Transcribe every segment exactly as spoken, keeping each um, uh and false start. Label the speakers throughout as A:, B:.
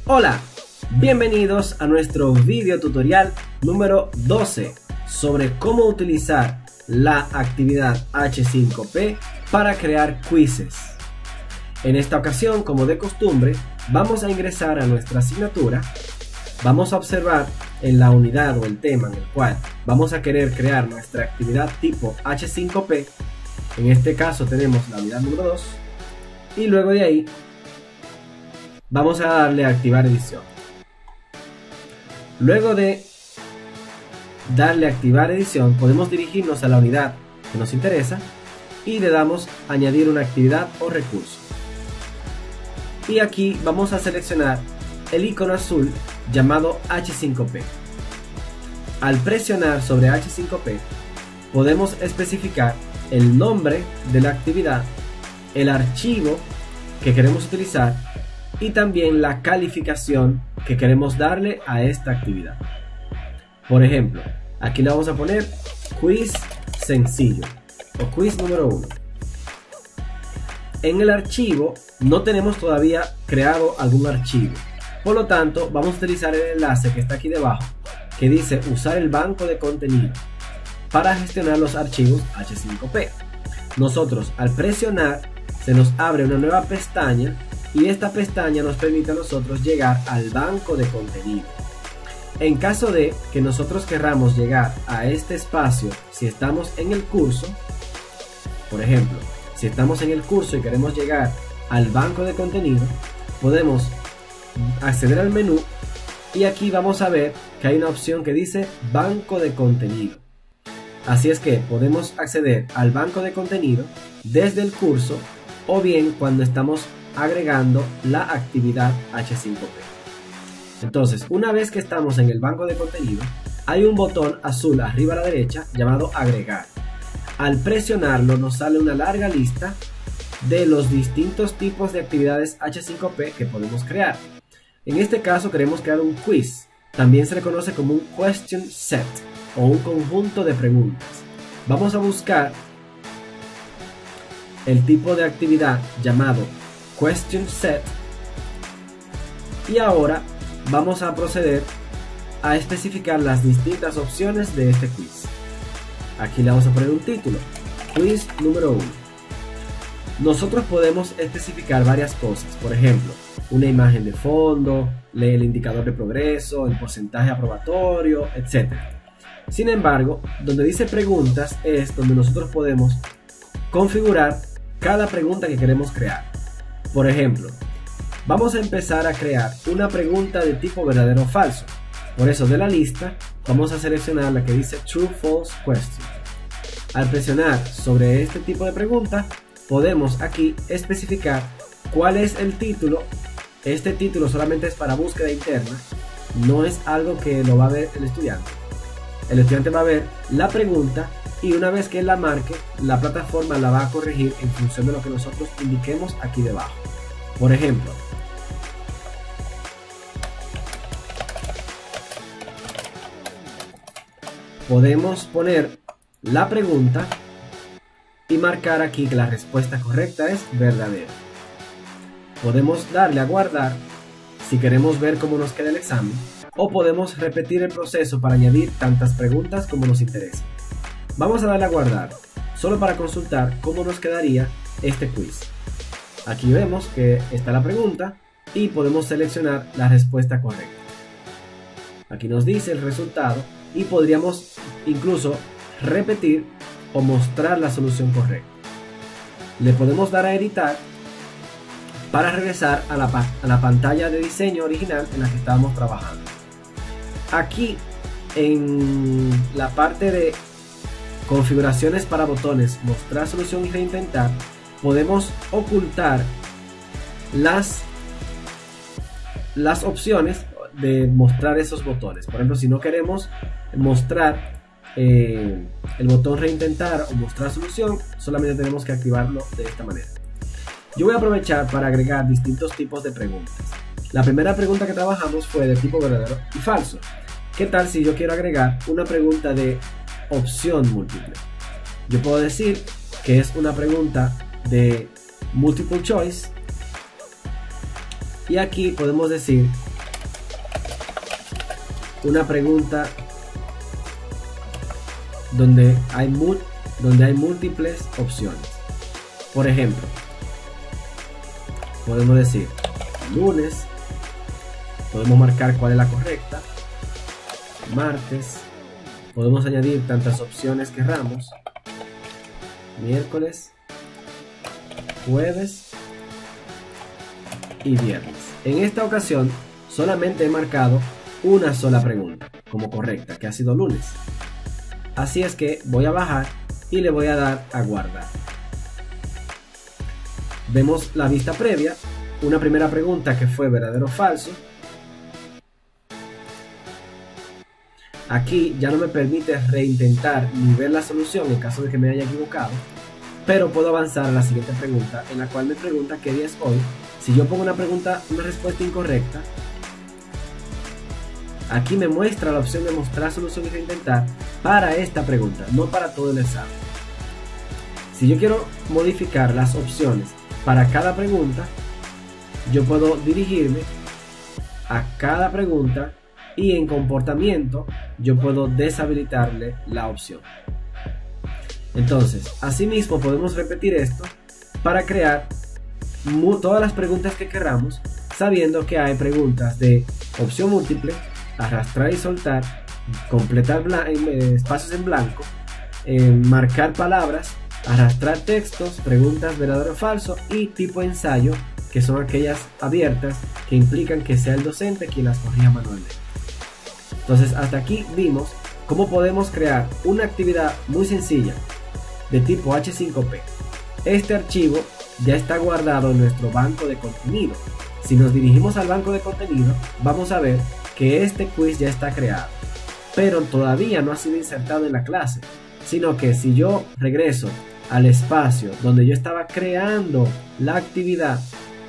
A: Hola, bienvenidos a nuestro video tutorial número doce sobre cómo utilizar la actividad H cinco P para crear quizzes. En esta ocasión, como de costumbre, vamos a ingresar a nuestra asignatura, vamos a observar en la unidad o el tema en el cual vamos a querer crear nuestra actividad tipo H cinco P. En este caso tenemos la unidad número dos y luego de ahí vamos a darle a activar edición. Luego de darle a activar edición podemos dirigirnos a la unidad que nos interesa y le damos a añadir una actividad o recurso. Y aquí vamos a seleccionar el icono azul llamado H cinco P. Al presionar sobre H cinco P podemos especificar el nombre de la actividad, el archivo que queremos utilizar y también la calificación que queremos darle a esta actividad. Por ejemplo, aquí le vamos a poner quiz sencillo o quiz número uno. En el archivo no tenemos todavía creado algún archivo, por lo tanto vamos a utilizar el enlace que está aquí debajo que dice usar el banco de contenido para gestionar los archivos H cinco P. Nosotros al presionar se nos abre una nueva pestaña y esta pestaña nos permite a nosotros llegar al banco de contenido. En caso de que nosotros querramos llegar a este espacio, si estamos en el curso, por ejemplo, si estamos en el curso y queremos llegar al banco de contenido, podemos acceder al menú y aquí vamos a ver que hay una opción que dice banco de contenido. Así es que podemos acceder al banco de contenido desde el curso o bien cuando estamos agregando la actividad H cinco P. Entonces, una vez que estamos en el banco de contenido, hay un botón azul arriba a la derecha llamado agregar. Al presionarlo nos sale una larga lista de los distintos tipos de actividades H cinco P que podemos crear. En este caso queremos crear un quiz. También se le conoce como un question set o un conjunto de preguntas. Vamos a buscar el tipo de actividad llamado question set y ahora vamos a proceder a especificar las distintas opciones de este quiz. Aquí le vamos a poner un título, quiz número uno. Nosotros podemos especificar varias cosas, por ejemplo, una imagen de fondo, el indicador de progreso, el porcentaje aprobatorio, etcétera. Sin embargo, donde dice preguntas es donde nosotros podemos configurar cada pregunta que queremos crear. Por ejemplo, vamos a empezar a crear una pregunta de tipo verdadero o falso. Por eso de la lista vamos a seleccionar la que dice True False Question. Al presionar sobre este tipo de pregunta podemos aquí especificar cuál es el título. Este título solamente es para búsqueda interna, no es algo que lo va a ver el estudiante. El estudiante va a ver la pregunta y una vez que él la marque, la plataforma la va a corregir en función de lo que nosotros indiquemos aquí debajo. Por ejemplo, podemos poner la pregunta y marcar aquí que la respuesta correcta es verdadera. Podemos darle a guardar si queremos ver cómo nos queda el examen, o podemos repetir el proceso para añadir tantas preguntas como nos interese. Vamos a darle a guardar, solo para consultar cómo nos quedaría este quiz. Aquí vemos que está la pregunta y podemos seleccionar la respuesta correcta. Aquí nos dice el resultado y podríamos incluso repetir o mostrar la solución correcta. Le podemos dar a editar para regresar a la, a la pantalla de diseño original en la que estábamos trabajando. Aquí en la parte de configuraciones para botones, mostrar solución y reintentar, podemos ocultar las, las opciones de mostrar esos botones. Por ejemplo, si no queremos mostrar eh, el botón reintentar o mostrar solución, solamente tenemos que activarlo de esta manera. Yo voy a aprovechar para agregar distintos tipos de preguntas. La primera pregunta que trabajamos fue de tipo verdadero y falso. ¿Qué tal si yo quiero agregar una pregunta de opción múltiple? Yo puedo decir que es una pregunta de multiple choice y aquí podemos decir una pregunta donde hay, donde hay múltiples opciones. Por ejemplo, podemos decir lunes, podemos marcar cuál es la correcta, martes, podemos añadir tantas opciones que queramos, miércoles, jueves y viernes. En esta ocasión solamente he marcado una sola pregunta como correcta, que ha sido lunes. Así es que voy a bajar y le voy a dar a guardar. Vemos la vista previa, una primera pregunta que fue verdadero o falso. Aquí ya no me permite reintentar ni ver la solución en caso de que me haya equivocado, pero puedo avanzar a la siguiente pregunta, en la cual me pregunta qué día es hoy. Si yo pongo una pregunta, una respuesta incorrecta, aquí me muestra la opción de mostrar solución y reintentar para esta pregunta, no para todo el examen. Si yo quiero modificar las opciones para cada pregunta, yo puedo dirigirme a cada pregunta y en comportamiento yo puedo deshabilitarle la opción. Entonces, asimismo podemos repetir esto para crear todas las preguntas que queramos, sabiendo que hay preguntas de opción múltiple, arrastrar y soltar, completar eh, espacios en blanco, eh, marcar palabras, arrastrar textos, preguntas verdadero o falso y tipo ensayo, que son aquellas abiertas que implican que sea el docente quien las corrija manualmente. Entonces hasta aquí vimos cómo podemos crear una actividad muy sencilla de tipo hache cinco pe. Este archivo ya está guardado en nuestro banco de contenido. Si nos dirigimos al banco de contenido, vamos a ver que este quiz ya está creado, pero todavía no ha sido insertado en la clase, sino que si yo regreso al espacio donde yo estaba creando la actividad,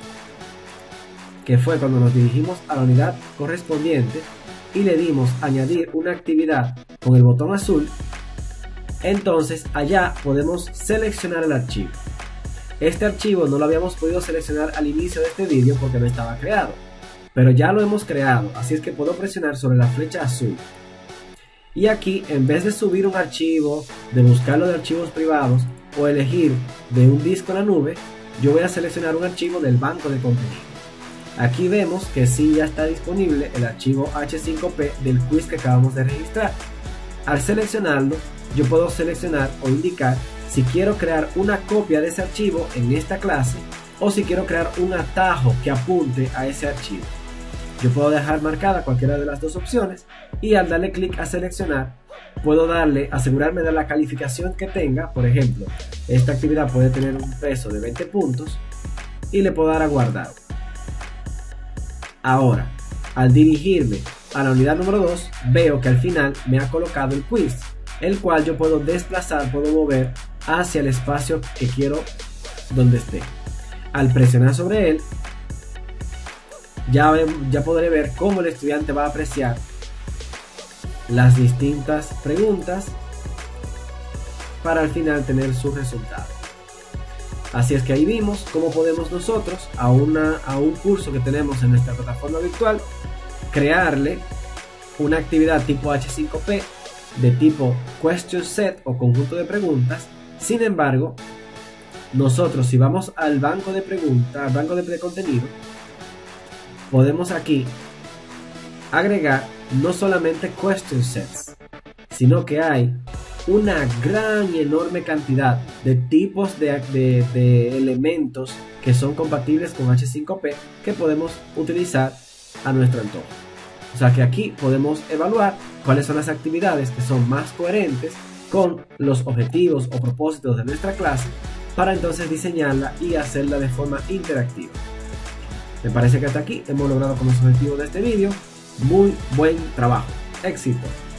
A: que fue cuando nos dirigimos a la unidad correspondiente y le dimos añadir una actividad con el botón azul, entonces allá podemos seleccionar el archivo. Este archivo no lo habíamos podido seleccionar al inicio de este vídeo porque no estaba creado, pero ya lo hemos creado, así es que puedo presionar sobre la flecha azul. Y aquí, en vez de subir un archivo, de buscarlo de archivos privados o elegir de un disco en la nube, yo voy a seleccionar un archivo del banco de contenido. Aquí vemos que sí ya está disponible el archivo hache cinco pe del quiz que acabamos de registrar. Al seleccionarlo, yo puedo seleccionar o indicar si quiero crear una copia de ese archivo en esta clase o si quiero crear un atajo que apunte a ese archivo. Yo puedo dejar marcada cualquiera de las dos opciones y al darle clic a seleccionar puedo darle, asegurarme de la calificación que tenga. Por ejemplo, esta actividad puede tener un peso de veinte puntos y le puedo dar a guardar. Ahora, al dirigirme a la unidad número dos, veo que al final me ha colocado el quiz, el cual yo puedo desplazar, puedo mover hacia el espacio que quiero donde esté. Al presionar sobre él, ya, ya podré ver cómo el estudiante va a apreciar las distintas preguntas para al final tener su resultado. Así es que ahí vimos cómo podemos nosotros a, una, a un curso que tenemos en nuestra plataforma virtual crearle una actividad tipo hache cinco pe de tipo question set o conjunto de preguntas. Sin embargo, nosotros si vamos al banco de preguntas, al banco de contenido, podemos aquí agregar no solamente question sets, sino que hay una gran y enorme cantidad de tipos de, de, de elementos que son compatibles con hache cinco pe que podemos utilizar a nuestro antojo. O sea que aquí podemos evaluar cuáles son las actividades que son más coherentes con los objetivos o propósitos de nuestra clase para entonces diseñarla y hacerla de forma interactiva. Me parece que hasta aquí hemos logrado con los objetivos de este vídeo. Muy buen trabajo. Éxito.